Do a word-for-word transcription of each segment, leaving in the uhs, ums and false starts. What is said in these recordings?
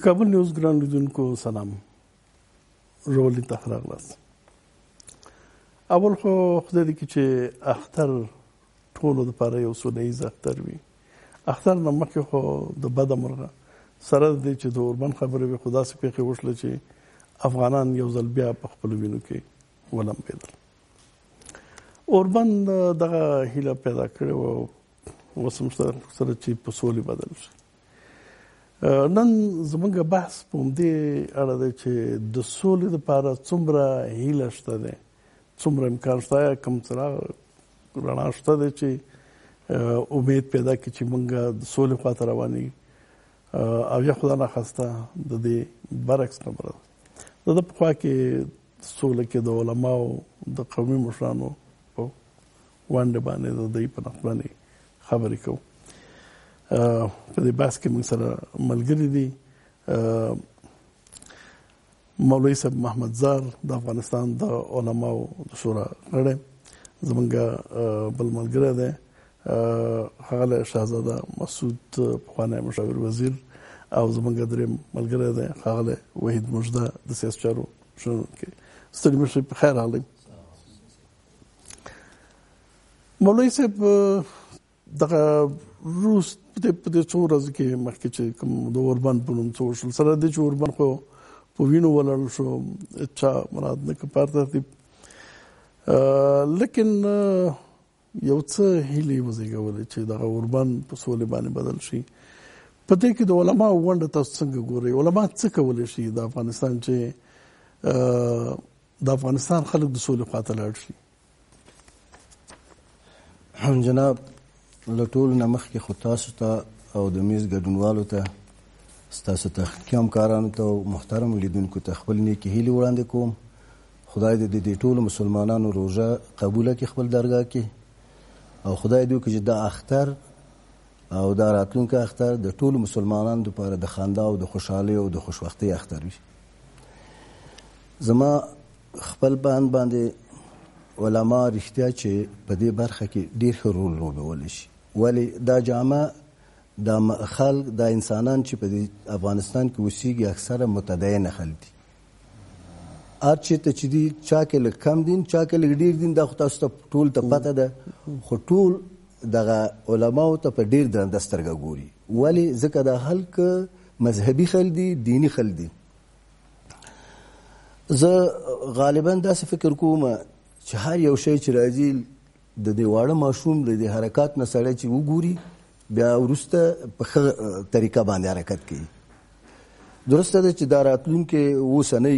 کابل نیوز ګران لیدونکو سلام، ژغورلي ته راغلاست. اول خو خدای دې کړي چې اختر ټولو دپاره یو سوله ییز اختر وي. اختر نه مخکې خو د بده مرغه سره د دې چې د اوربند خبرې وې، خو داسې پېښې وشوله چې افغانان یو ځل بیا په خپلو وینو کې ولمبېدل. اوربند دغه هیله پیدا کړې وه اوس هم سره چې په سولې بدل شي. نن زموږ بحث په همدې اړه دی چې د سولې دپاره څومره هیله شته دی، څومره امکان شته، یا کوم څراغ رڼا شته دی چې امید پیدا کړي چې موږ د سولې خواته روانېږي، او یا خدا ناخواسته د دې برعکس خبره ده. د ده په خوا کې سوله کې د علماو د قومي مشرانو په ونډه باندې د دوی په نقد باندې خبرې کوو. په دې بحث کې موږ سره ملګري دي مولوي صاحب محمد زار د افغانستان د علماو د شورا غړی، زمونږ بل ملګری دی ښاغلی شهزاده مسعود پخوانی مشاور وزیر، او زمونږ درېیم ملګری دی ښاغلی وحید مژده د سیاسي چارو شنونکی. ستړي مه شئ، په خیر راغلئ. مولوي صاحب دغه روس په دې څو ورځو کې مخکې چې کوم د اوربند په نوم څه وشول، سره دې چې اوربند خو په وینو ولاړ شو، چا مراد نه که پر ترتیب، لیکن یو څه هیلې وزېږولې چې دغه اوربند په سولې باندې بدل شي. په دې کې د علماو ونډه تاسو څنګه ګورئ؟ علما څه کولی شي د افغانستان چې د افغانستان خلک د سولې خواته لاړ شي؟ جناب، له ټولو نه مخکې خو تاسو ته او د میز ګډونوالو ته، ستاسو تحقیقي همکارانو ته او محترمو لیدونکو ته خپل نیکې هیلې وړاندې کوم. خدای دې د دې ټولو مسلمانانو روژه قبوله کړي خپل درګاه کې، او خدای دې وکړي چې دا اختر او دا راتلونکی اختر د ټولو مسلمانانو لپاره د خندا او د خوشحالۍ او د خوشبختۍ اختر وي. زما خپل بند باندې علما رښتیا چې په دې برخه کې ډېر ښه رول لوبولی شي، ولې دا جامه دا خلک دا انسانان چې په افغانستان کې اوسېږي اکثره متدینه خلک دي. هر چېرته چې دي، چا کې لږ کم دین، چا کې لږ ډېر دین، دا خو تاسو ته ټول ته پته ده، خو ټول دغه علماو ته په ډېر درنده سترګه ګوري. ولې؟ ځکه دا خلک مذهبي خلک دي، دیني خلک دي. زه غالبا داسې فکر کوم چې هر یو شی چې راځي د دې واړه ماشوم د دې حرکات نه سړی چې وګوري، بیا وروسته په ښه طریقه باندې حرکت کوي. درسته ده چې دا راتلونکې اوسنۍ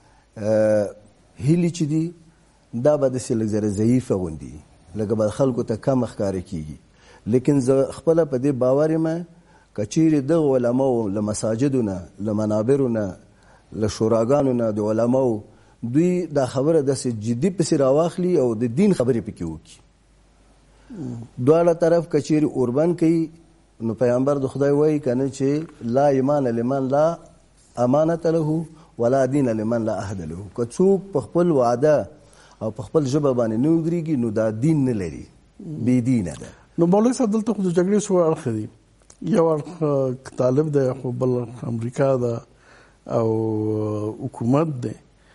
هیلې چې دي دا به داسې لږ ذره ضعیفه غوندې لږه به خلکو ته کم ښکاره کېږي، لیکن زه خپله په دې باور یم که چیرې دغه علماو له مساجدو نه، له منابرو نه، له شوراګانو نه د علماو دوی دا خبره داسې جدي پسې راواخلي او د دین خبرې پکې وکړي. دواړه طرف که چیرې اوربند کوي، نو پیغمبر د خدای وایي که نه چې لا ایمان لمن لا امانت له ولا دین لمن لا عهد له. که څوک په خپل وعده او په خپل ژبه باندې نه ودرېږي، نو دا دین نه لري، بې دینه ده. نو مولوي صاحب دلته خو د جګړې څو اړخه دي، یو اړخ طالب دی، خو بل امریکا ده او حکومت دی.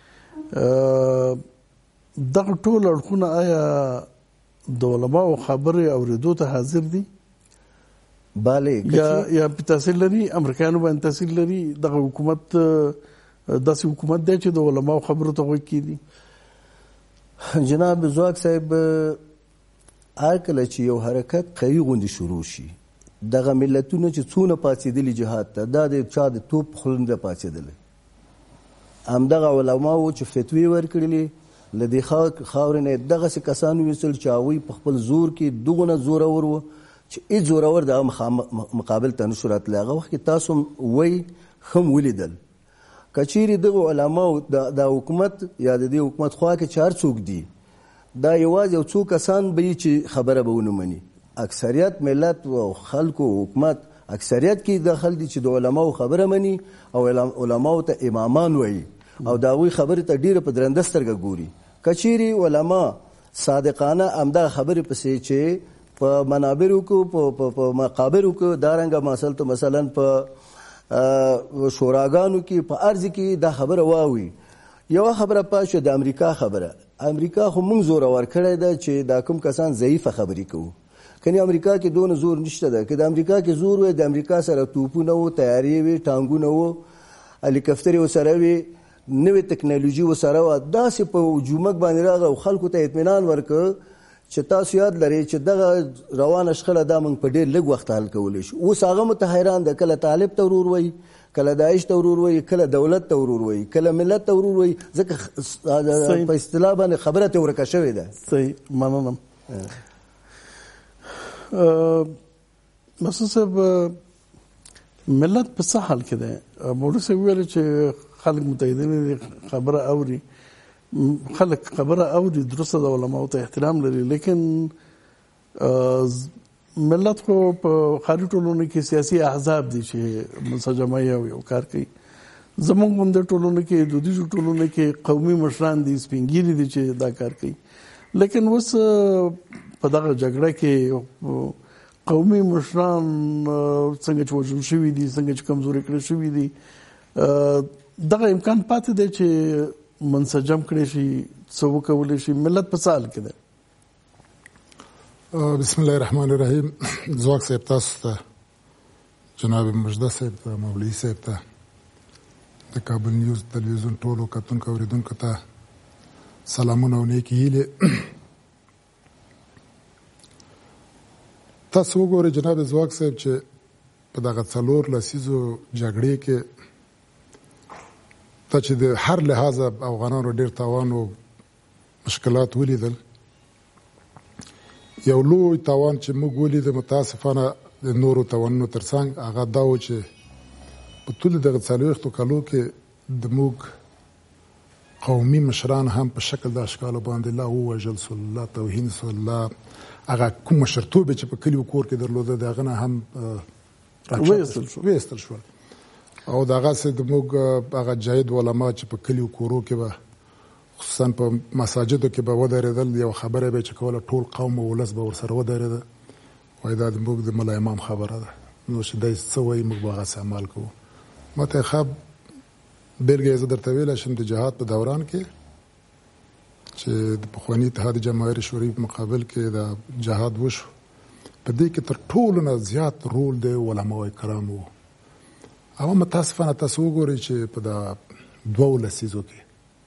دغه ټول اړخونه آیا د علماو خبرې اورېدو ته حاضر دي؟ بله. یا یا په تاثیر لري، امریکایانو باندې تاثیر لري دغه حکومت، داسې حکومت دی چې د علماو خبرو ته غوږ کېږدي؟ جناب زواک صاحب، هر کله چې یو حرکت قوي غوندې شروع شي، دغه ملتونه چې څونه پاڅېدلي جهاد ته، دا د چا د توپ خوله نه ده پاڅېدلی. همدغه علماو چې فتوې ورکړلې، له دې خاورې نه دغسې کسان وویستل چې هغوی په خپل زور کې دغونه زورور وو چې هېڅ زورور د هغه مقابل ته نه شو راتلی. هغه وخت کې تاسو هم وایي ښه م ولیدل. که چیرې دغو علماو د حکومت یا د دې حکومت خوا کې چې هر څوک دي، دا یوازې یو څو کسان به وي چې خبره به ونه مني. اکثریت ملت او خلکو حکومت اکثریت کې داخل دي چې د علماو خبره مني او علماو ته امامان وایي او د هغوی خبرې ته ډېره په درنده سترګه ګوري. که چیرې علما صادقانه همدغه خبرې پسې چې په منابرو کې، په مقابرو کې، دارنګه مثلا په شوراګانو کې په ارض کې دا خبره واوي. یو خبره پاشه د امریکا خبره. امریکا خو موږ زور ور کړی ده چې دا کوم کسان ضعیفه خبرې کوو. کني امریکا کې دونه زور نشته ده. که د امریکا کې زور وي، د امریکا سره توپونه وو، تیارې وي، ټانګونه وو، هلیکاپټرې ورسره وي، نوې ټکنالوژي ورسره وه. داسې په جومک باندې راغی او خلکو ته اطمینان ورکړ چې تاسو یاد لرئ چې دغه روانه شخړه دا موږ په ډېر لږ وخت حل کولی شو. اوس هغه مو ته حیران ده، کله طالب ته ورور وایي، کله داعش ته ورور وایي، کله دولت ته ورور وایي، کله ملت ته ورور وایي، ځکه په اصطلاح باندې خبره ترې ورکه شوې ده. صحیح، مننم. مسعود صاحب، ملت په څه حال کې دی؟ مولوي صاحب ویل چې خلک متحدین دي، خبره اوري، خلک خبره اوري، درسته د علماو ته احترام لري، لیکن ملت خو په خارجي ټولنو کې سیاسي احزاب دي چې منسجمه یو یو کار کوي. زموږ غونډه ټولنو کې، دودیزو ټولنو کې قومي مشران دي، سپینګیري دي چې دا کار کوي. لیکن اوس په دغه جګړه کې قومي مشران څنګه چې وژل شوي دي، څنګه چې کمزوري کړي شوي دي، دغه امکان پاتې دی چې منسجم کړي شي، څه وکولی شي. ملت په څه حال کې دی؟ بسم الله الرحمن الرحیم. ځواک صاحب تاسو ته، جناب مجده صاحب ته، مولوي صاحب ته، د کابل نیوز تلویزیون ټولو کتونکو اوریدونکو ته سلامونه او نیکې هیلې. تاسو وګورئ جناب ځواک صاحب چې په دغه څلور لسیزو جګړې کې ته چې د هر لحاظه افغانانو ډېر تاوان او مشکلات ولیدل. یو لوی تاوان چې موږ ولیده متاسفانه د نورو تاوانونو ترڅنګ هغه دا و چې په ټول دغه څلوېښتو کالو کې د موږ قومي مشران هم په شکل د اشکالو باندې لا ووژل سول، لا توهین سول، لا هغه کوم مشرتوب چې په کلیو کور کې درلوده د هغه نه هم ویستل شول. او دغسې د موږ هغه جاید علما چې په کلیو کورو کې به خصوصا په مساجدو کې به ودرېدل، یو خبره به چې کوله ټول قوم او ولس به ورسره ودرېده، وایي دا زموږ د ملا امام خبره ده، نو چې دی څه وایي موږ به هغسې عمل کوو. ما ته ښه بېلګه یې زه درته ویلی شم د جهاد په دوران کې چې د پخواني اتحاد جماهیر شوروي په مقابل کې د جهاد وشو، په دې کې تر ټولو نه زیات رول د علماو کرامو و. اما متاسفانه تاسو وګورئ چې په د دوو لسیزو کې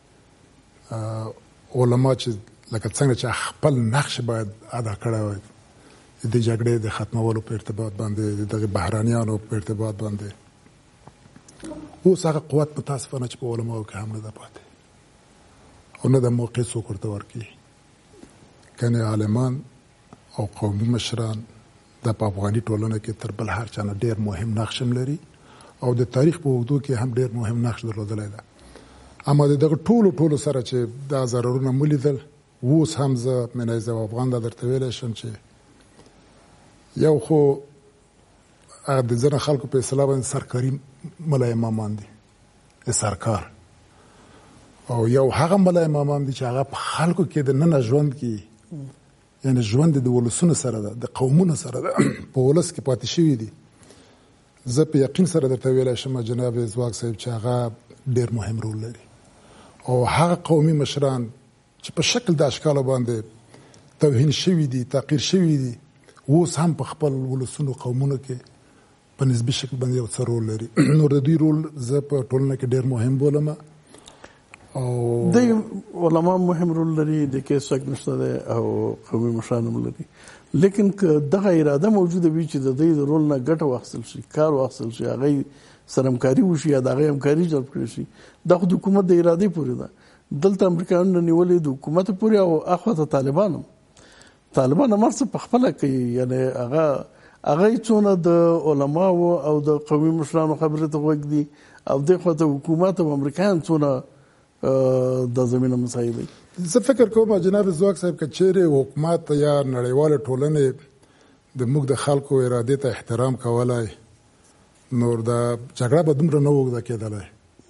علما چې لکه څنګه چې خپل نقش باید ادا کړی وای د جګړې د ختمولو په ارتباط باندې، د بهرانیانو په ارتباط باندې، اوس هغه قوت متاسفانه چې په علماو کې هم نه ده پاتې او نه د موقع څوک ورته ورکوي. کنې عالمان او قومي مشران د په افغاني ټولنه کې تر بل هر چا نه ډېر مهم نقش هم لري او د تاریخ په اوږدو کې هم ډېر مهم نقش درلودلی ده. اما د دغه ټولو ټولو سره چې دا ضررونه مو لیدل، اوس هم زه منی زه افغان دا درته ویلی شم چې یو خو هغه د ځینو خلکو په اصطلاح باندې سرکاري ملا امامان دي، سرکار، او یو هغه ملا امامان دي چې هغه په خلکو کې د ننه ژوند کې، یعنی ژوند د ولسونو سره ده، د قومونو سره ده، په ولس کې پاتې شوي دي. زه په یقین سره درته ویلی شم جناب ځواک صاحب چې هغه ډېر مهم رول لري او هغه قومي مشران چې په شکل د اشکالو باندې توهین شوي دي، تحقیر شوي دي، اوس هم په خپل ولسونو قومونو کې په نسبي شکل باندې یو څه رول لري. نور د دوی رول زه په ټولنه کې ډېر مهم بولم او د علما مهم رول لري، د کې شک نشته دی او قومي مشران هم لري. لیکن که دغه اراده موجوده وي چې د دوی د رول نه ګټه واخیستل شي، کار واخیستل شي، هغه سره همکاري وشي یا د هغې همکاري جلب کړی شي، دا خو د حکومت د ارادې پورې ده. دلته امریکایانو نیولې د حکومت پورې او اخواته طالبان هم طالبان هم هر څه په خپله کوي، یعنې هغه هغه څونه د علماو او د قومي مشرانو خبرې ته غوږ دي او دې خواته حکومت او امریکایان څونه د زمینه مسایل دي. زه فکر کوم جناب ځواک صاحب که چیرې حکومت یا نړیواله ټولنې د موږ د خلکو ارادې ته احترام کولی، نور د جګړه به دومره نه اوږده کېدلی.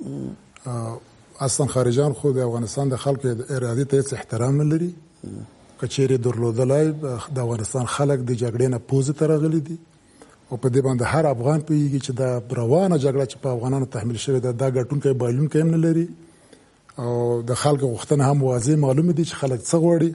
اصلا خارجان خو د افغانستان د خلکو ارادې ته هېڅ احترام نه لري. که چیرې درلودلی، د افغانستان خلک د جګړې نه پوزې ته راغلي دي، او په دې باندې هر افغان پوهیږي چې دا روانه جګړه چې په افغانانو تحمیل شوې ده دا ګټونکی بایلونکی هم نه لري او د خلکو غوښتنه هم واضح معلومه دي چې خلک څه غواړي.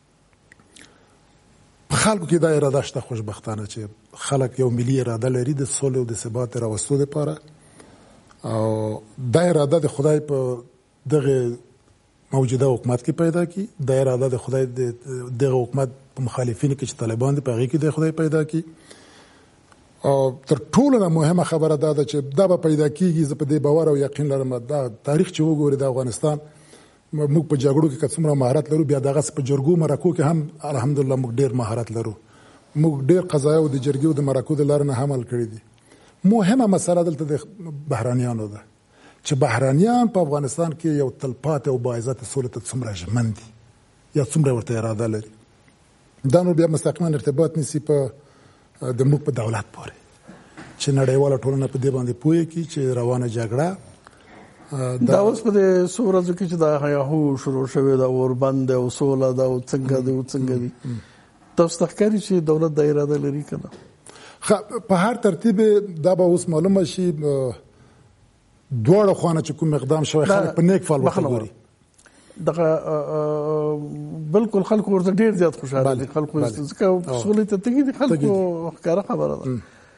په خلکو کې دا اراده شته خوشبختانه چې خلک یو ملي اراده لري د سولې او د ثبات راوستو لپاره او دا اراده د خدای په دغه موجوده حکومت کې پیدا کی. دا اراده د خدای د دغه حکومت په مخالفینو کې چې طالبان دي په هغې کې د خدای پیدا کی. او تر ټولو مهمه خبره دا ده چې دا به پیدا کیږي. زه په دې باور او یقین لرم دا تاریخ چې وګوري د افغانستان موږ په جګړو کې که څومره مهارت لرو بیا دغسې په جرګو مرکو کې هم الحمدلله موږ ډېر مهارت لرو. موږ ډېر قضایه او د جرګې او د مرکو د لارې نه حمل کړي دي. مهمه مسله دلته د بهرانیانو ده چې بهرانیان په افغانستان کې یو تلپاتې او باعزته سولې ته څومره ژمن دي یا څومره ورته اراده لري. دا نو بیا مستقیما ارتباط نیسي په د موږ په دولت پورې چې نړیواله ټولنه په دې باندې پوهه کړي چې روانه جګړه دا اوس په دې څو ورځو کې چې دا هیاهو شروع شوې ده اوربند او سوله ده او څنګه ده او څنګه دي تاسو ته ښکاري چې دولت د اراده لري که نه؟ په هر ترتیب دا به اوس معلومه شي دواړه خواونه چې کوم اقدام شوی خلک په نیک فال ورته ګوري. دغه بالکل خلکو ورته ډېر زیات خوشحاله دي. خلکو ځکه سولې ته تږي دي. خلکو ښکاره خبره ده.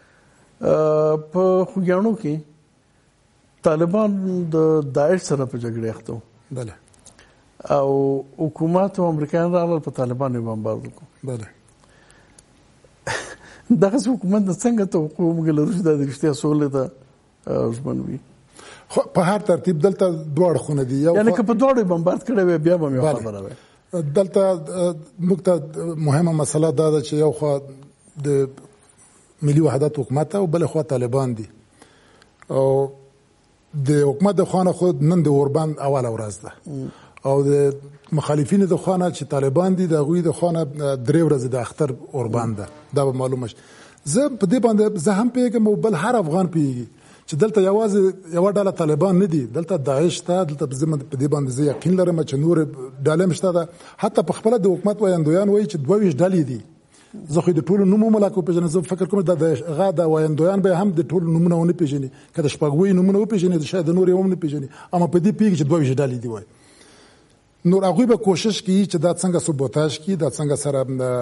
په خوږیاڼو کې طالبان د داعش سره په جګړه اخته وو او حکومت او امریکایان راغلل په طالبانو یې بمبارد وکړو. بله دغسې حکومت نه څنګه توقع موږ لرو چې دا د رښتیا سولې ته ژمن وي؟ خو په هر ترتیب دلته دواړه خونه دي. یعنې که په دواړو بمبارد کړی وی بیا به مې خبره وی. دلته موږ ته مهمه مسله دا ده چې یو خوا د ملي وحدت حکومت او بل خوا طالبان دي او د حکومت د خوانه خود نن د اوربند اوله ورځ ده او د مخالفینو د خوانه چې طالبان دي د هغوی د خوانه درې ورځې د اختر اوربند ده. دا به معلومه شي. زه په دې باندې زه هم پوهېږم او بل هر افغان پوهېږي چې دلته یوازې یوه ډله طالبان نه دي. دلته داعش شته. دلته په دې باندې زه یقین لرم چې نور ډلې هم شته ده. حتی په خپله د حکومت وایندویان وایي چې دوه ویشت ډلې دي. زه خو د ټولو نوم وملاک وپېژنم. زه فکر کوم د هغه د وایندویان به هم د ټولو نومونه ونه پېژني. که د شپږ ویو نومونه وپېژني شاید د نور یې هم نه پېژني. اما په دې پوهېږي چې دوه ویشت ډلې دي وایي. نور هغوی به کوشش کوي چې دا څنګه سبوتاژ کړي دا څنګه سره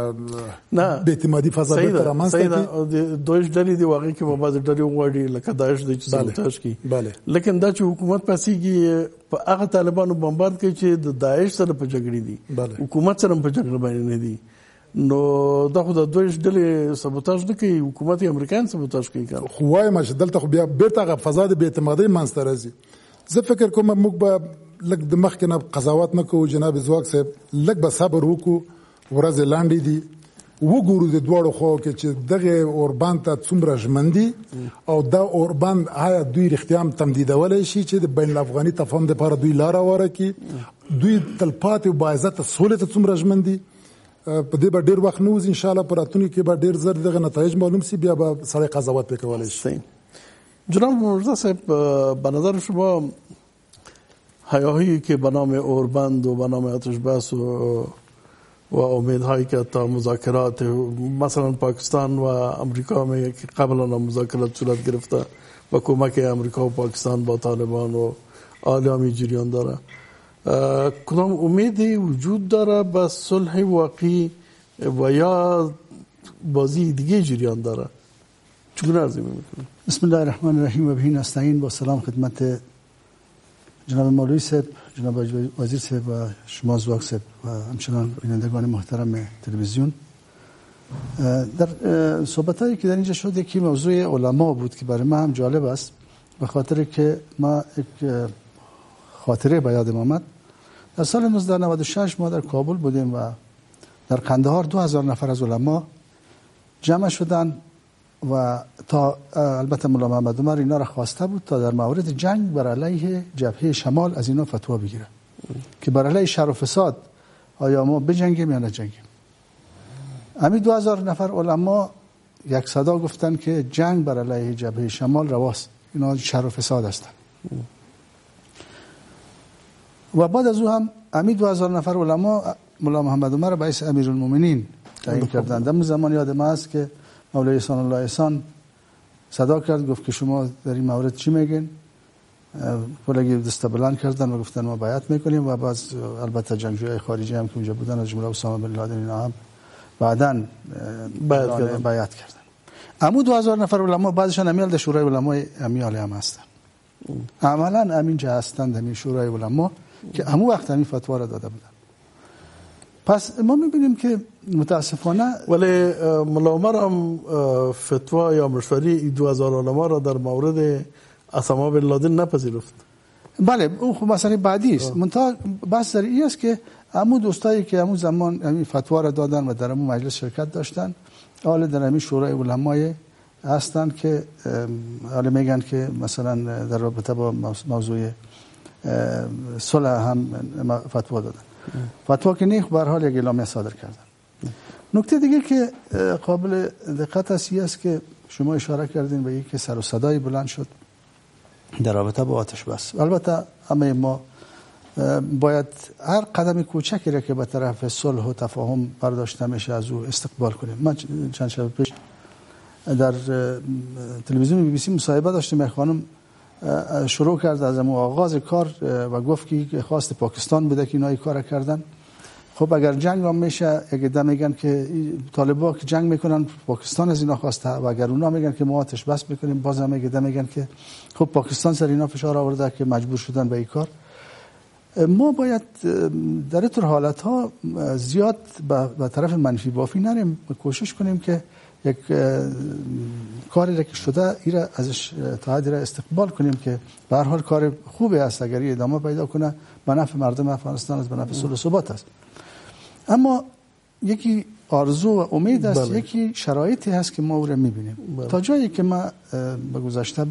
بې اعتمادي فضا بېرته رامنځته کړي. دوه ویشت ډلې دي هغې کې به بعضې ډلې وغواړي لکه داعش دی چې سبوتاژ کړي. لیکن دا چې حکومت پاسېږي په هغه طالبانو بمبارد کوي چې د داعش سره په جګړې دي حکومت سره په جګړه باندې نه دي. نو دا خو د دوه ویشت ډلې سبوتاژ نه کوي حکومت یې امریکایان سبوتاژ کوي. خو وایم چې دلته خو بیا بېرته هغه فضا د بې اعتمادۍ منځته راځي. زه فکر کوم موږ به لږ د مخکې نه قضاوت نه کوو. جناب ځواک صاحب لږ به صبر وکړو. ورځې لنډې دي. وګورو د دواړو خواو کې چې دغه اوربند ته څومره ژمن دي او دا اوربند آیا دوی رښتیا هم تمدیدولی شي چې د بین الافغاني تفاهم دپاره دوی لاره هواره کړي. دوی تلپاتې او باعزته سولې ته څومره ژمن دي. په دې به ډېر وخت نه وځي. انشاءالله په راتلونکي کې به ډېر زر دغه نتایج معلوم شي. بیا به سړی قضاوت پرې کولی شي. جناب مرزا صاحب به نظر شما هیاهویی که به نام اوربند و به نام آتش بس و و امیدهایی که تا مذاکرات مثلا پاکستان و امریکا میگه که قبلا مذاکرات صورت گرفته و کمک امریکا و پاکستان با طالبان و عالمی جریان داره، کدام امیدی وجود داره به صلح واقعی و یا بازی دیگه جریان داره؟ چگونه ارزیابی میکنید؟ بسم الله الرحمن الرحیم و به نستعین. با سلام خدمت جناب مولوی صاحب، جناب وزیر صاحب و شما زواک صاحب و همچنان بینندگان محترم تلویزیون. در صحبتایی که در اینجا شد یکی موضوع علما بود که برای من هم جالب است، به خاطر که ما یک خاطره به یادم آمد. در سال نوزده نود و شش ما در کابل بودیم و در قندهار دو هزار نفر از علما جمع شدن و تا البته مولا محمد عمر اینا را خواسته بود تا در مورد جنگ بر علیه جبهه شمال از اینا فتوا بگیره که بر علیه شر و فساد آیا ما بجنگیم یا نجنگیم. همین دو هزار نفر علما یک صدا گفتن که جنگ بر علیه جبهه شمال رواست، اینا شر و فساد هستن. و بعد از او هم همین دو هزار نفر علما مولا محمد عمر باعث امیرالمومنین تعیین کردند. در زمان یاد ما است که مولوی احسان الله احسان صدا کرد گفت که شما در این مورد چی میگین؟ کلگی دست بلند کردن و گفتن ما بیعت میکنیم و بعد البته جنگجویای خارجی هم که اونجا بودن از جمله اسامه بن لادن اینا هم بعداً بیعت کردن. بیعت کردن. امو دو هزار نفر علما بعضشان امیال در شورای علمای امیال هم هستن. عملاً همینجا هستند همین شورای علما که همون وقت همین فتوا را داده بودن. پس ما میبینیم که متاسفانه ولی ملا عمر هم فتوا یا مشوری دو هزار علما را در مورد اسامه بن لادن نپذیرفت. بله اون خب مسئله بعدی است. منتها بحث در این است که همون دوستایی که همون زمان همین فتوا را دادن و در همون مجلس شرکت داشتن حالا در همین شورای علمای هستن که حالا میگن که مثلا در رابطه با موضوع صلح هم فتوا دادن. فتوا که نه به هر حال یک اعلامیه صادر کردن. نکته دیگه که قابل دقت است است که شما اشاره کردین به اینکه سر و صدای بلند شد در رابطه با آتش بس. البته همه ما باید هر قدم کوچکی را که به طرف صلح و تفاهم برداشته میشه از او استقبال کنیم. من چند شب پیش در تلویزیون بی بی سی مصاحبه داشتیم. خانم شروع کرد از همون آغاز کار و گفت که خواست پاکستان بوده که اینا کار کردن. خب اگر جنگ هم میشه یک عده میگن که طالبان که جنگ میکنن پاکستان از اینا خواسته و اگر اونا میگن که ما آتش بس میکنیم باز هم یک عده میگن که خب پاکستان سر اینا فشار آورده که مجبور شدن به این کار. ما باید در این حالت ها زیاد به طرف منفی بافی نریم، کوشش کنیم که یک کاری را که شده ایرا ازش تا حدی را استقبال کنیم که به هر حال کار خوبی است اگر ادامه پیدا کنه به نفع مردم افغانستان است، به نفع صلح و ثبات است. اما یکی آرزو و امید است، بله. یکی شرایطی هست که ما او را میبینیم. بله. تا جایی که ما به گذشته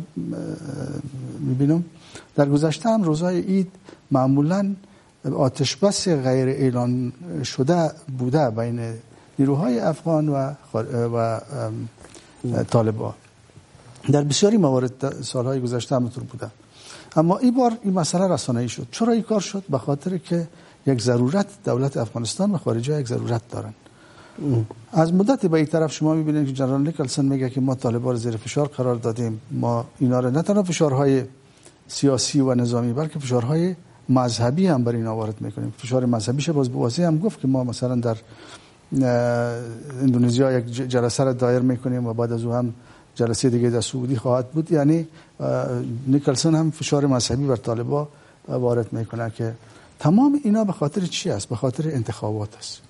میبینم در گذشته هم روزهای عید معمولا آتش بس غیر اعلان شده بوده بین نیروهای افغان و و طالبان. در بسیاری موارد سالهای گذشته همینطور بوده. اما این بار این مسئله رسانه‌ای شد. چرا این کار شد؟ به خاطر که یک ضرورت دولت افغانستان و خارجه یک ضرورت دارن. از مدت به این طرف شما می‌بینید که جنرال نیکلسن میگه که ما طالبان زیر فشار قرار دادیم. ما اینا را نه تنها فشارهای سیاسی و نظامی بلکه فشارهای مذهبی هم بر اینا وارد میکنیم. فشار مذهبیش باز بواسطه هم گفت که ما مثلا در اندونزیا یک جلسه را دایر میکنیم و بعد از اون هم جلسه دیگه در سعودی خواهد بود. یعنی نیکلسن هم فشار مذهبی بر طالبان وارد میکنه که تمام اینا به خاطر چی است؟ به خاطر انتخابات است.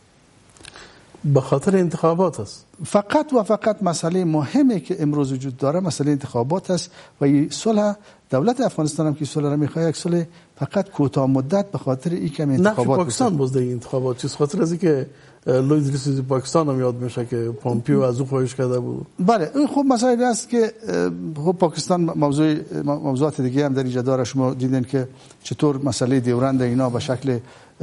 به خاطر انتخابات است. فقط و فقط مسئله مهمی که امروز وجود داره مسئله انتخابات است و این صلح دولت افغانستان هم که صلح را میخواد یک صلح فقط کوتاه مدت به خاطر این کم انتخابات. نقش پاکستان باز در انتخابات چیز خاطر از اینکه لوید رئیس پاکستان هم یاد میشه که پامپیو از او خواهش کرده بود. بله این خب مسئله است که خب پاکستان موضوع موضوعات دیگه هم در اینجا داره. شما دیدین که چطور مسئله دیورند اینا به شکل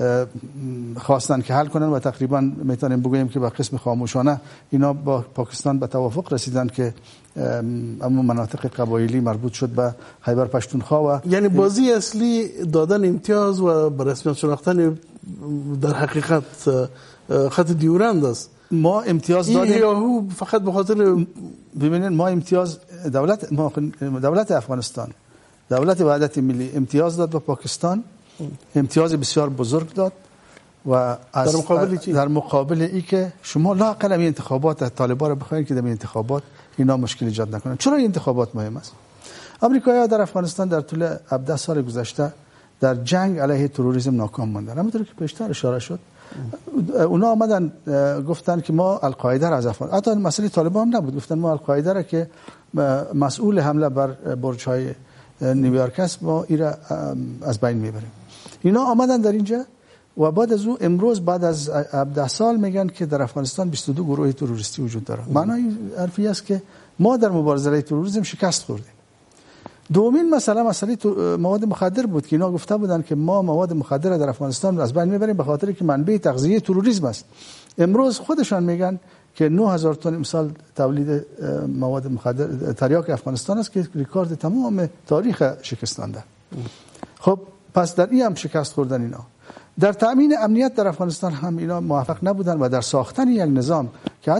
خواستن که حل کنن و تقریبا میتونیم بگوییم که با قسم خاموشانه اینا با پاکستان به توافق رسیدن که اما مناطق قبایلی مربوط شد به خیبر پشتونخوا و یعنی بازی اصلی دادن امتیاز و به رسمیت شناختن در حقیقت خط دیورند است. ما امتیاز دادیم یاهو فقط به خاطر ببینید ما امتیاز دولت ما دولت افغانستان دولت وحدت ملی امتیاز داد به پاکستان، امتیاز بسیار بزرگ داد و در مقابل چی؟ در مقابل ای که شما لااقل این انتخابات طالبان رو بخواید که در این انتخابات اینا مشکل ایجاد نکنن. چرا این انتخابات مهم است؟ آمریکایی‌ها در افغانستان در طول هفده سال گذشته در جنگ علیه تروریسم ناکام ماندن. همونطور که پیشتر اشاره شد اونا آمدن گفتن که ما القاعده را از افغانستان، حتی مسئله طالبان هم نبود، گفتن ما القاعده را که مسئول حمله بر برج‌های نیویورک است ما ایرا از بین میبریم. اینا آمدن در اینجا و بعد از او امروز بعد از هفده سال میگن که در افغانستان بیست و دو گروه تروریستی وجود داره. معنی حرفی است که ما در مبارزه علیه تروریسم شکست خوردیم. دومین مسئله مسئله مواد مخدر بود که اینا گفته بودن که ما مواد مخدر در افغانستان از بین میبریم به خاطر که منبع تغذیه تروریسم است. امروز خودشان میگن که نه هزار تن امسال تولید مواد مخدر تریاک افغانستان است که رکورد تمام تاریخ شکستانده. خب پس در این هم شکست خوردن اینا. در تامین امنیت در افغانستان هم اینا موفق نبودن و در ساختن یک نظام که حتی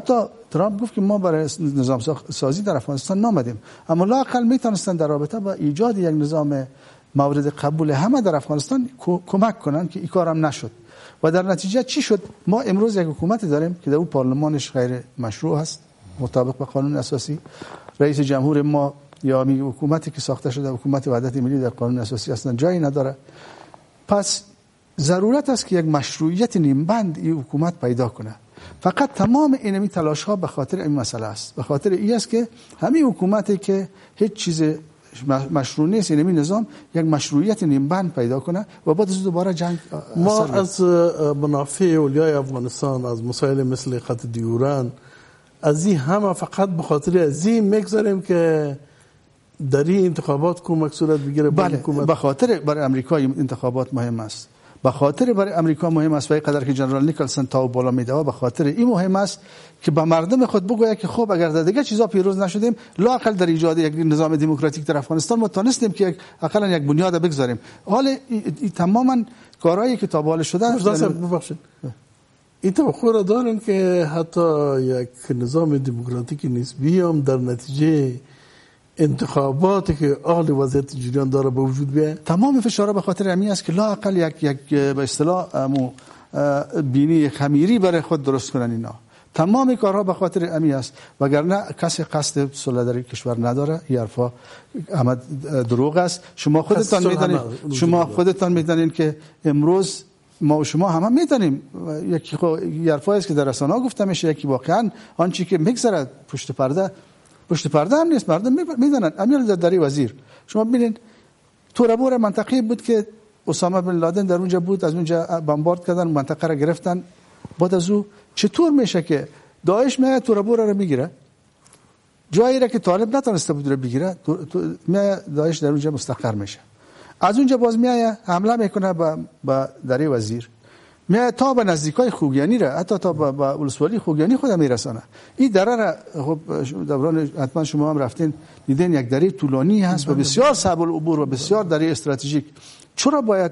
ترامپ گفت که ما برای نظام سازی در افغانستان نامدیم، اما لااقل میتونستن در رابطه با ایجاد یک نظام مورد قبول همه در افغانستان کمک کنن که این کارم نشد و در نتیجه چی شد؟ ما امروز یک حکومت داریم که در اون پارلمانش غیر مشروع هست مطابق با قانون اساسی. رئیس جمهور ما یا می حکومتی که ساخته شده حکومت وحدت ملی در قانون اساسی اصلا جایی نداره. پس ضرورت است که یک مشروعیت نیمبند این حکومت پیدا کنه. فقط تمام اینمی تلاش ها به خاطر این مسئله است، به خاطر این است که همین حکومتی که هیچ چیز مشروع نیست، اینمی نظام یک مشروعیت نیمبند پیدا کنه و بعد از دوباره جنگ. ما از منافع اولیای افغانستان، از مسائل مثل خط دیوران، از این همه فقط به خاطر از این میگذاریم که در این انتخابات کمک صورت بگیره. بله، به خاطر برای امریکا انتخابات مهم است، به خاطر برای امریکا مهم است و اینقدر که جنرال نیکلسن تا بالا میده و به خاطر این مهم است که به مردم خود بگوید که خب اگر در دیگه چیزا پیروز نشدیم لااقل در ایجاد یک نظام دموکراتیک در افغانستان ما تونستیم که اقلا یک بنیاد بگذاریم. حال تماما کارهایی که تا بالا شده ببخشید این توقع را دارن که حتی یک نظام دموکراتیک نسبی هم در نتیجه انتخاباتی که اهل وضعیت جریان داره به وجود بیاید. تمام فشارها به خاطر همین است که لااقل یک یک به اصطلاح بینی خمیری برای خود درست کنن. اینا تمام کارها به خاطر همین است، وگرنه کسی قصد صلح در کشور نداره. این حرفا همه دروغ است. شما خودتان میدانید شما خودتان میدانید که امروز ما و شما همه میدانیم یکی حرفایی است که در رسانه‌ها گفته میشه، یکی واقعا آنچه که میگذره پشت پرده پشت پرده هم نیست، مردم میدونن. امیر دری وزیر شما ببینید تورابور منطقه بود که اسامه بن لادن در اونجا بود، از اونجا بمبارد کردن منطقه را گرفتن. بعد از او چطور میشه که داعش میاد تورابور را میگیره، جایی را که طالب نتونسته بود را بگیره، میاد داعش در اونجا مستقر میشه، از اونجا باز میاد حمله میکنه با با دری وزیر، میاد تا به نزدیکای خوگیانی را، حتی تا به ولسوالی خوگیانی خود میرسانه. این دره را خب دوران حتما شما هم رفتین دیدین، یک دره طولانی هست و بسیار صعب العبور و بسیار دره استراتژیک. چرا باید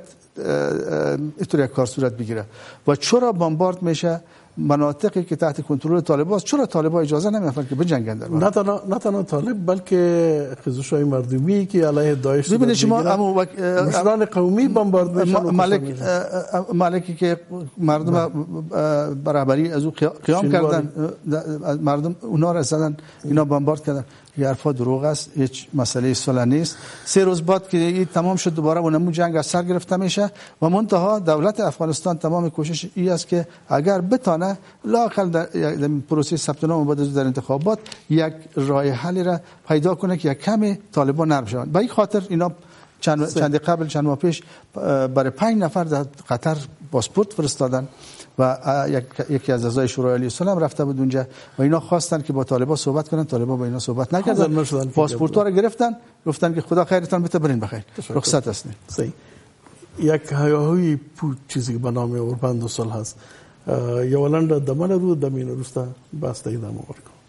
اینطور یک کار صورت بگیره و چرا بمبارد میشه مناطقی که تحت کنترل طالبان است؟ چرا طالبان اجازه نمیدن که بجنگن در نه تنها نه تنها طالب بلکه خیزش‌های مردمی که علیه داعش ببینید شما وک... مشران قومی بمبارد میشن. ملک ملکی که مردم برابری از او قیام کردن، مردم اونا را زدن، اینا بمبارد کردن. این حرفا دروغ است، هیچ مسئله صلح نیست. سه روز بعد که این تمام شد دوباره اونمو جنگ از سر گرفته میشه و منتها دولت افغانستان تمام کوشش این است که اگر بتانه لااقل در پروسه ثبت نام بعد از در انتخابات یک راه حلی را پیدا کنه که یک کمی طالبان نرم شوند. به این خاطر اینا چند چند قبل چند ماه پیش برای پنج نفر در قطر پاسپورت فرستادن و یکی از اعضای شورای عالی صلح رفته بود اونجا و اینا خواستن که با طالبان صحبت کنن، طالبان با اینا صحبت نکردن، پاسپورت‌ها رو گرفتن، گفتن که خدا خیرتان بده، برین بخیر، رخصت هستین. صحیح. یک هیاهوی پوچ چیزی که به نام اوربند و صلح هست، یا ولند دمن رو دمین روستا باسته ادامه ورکو.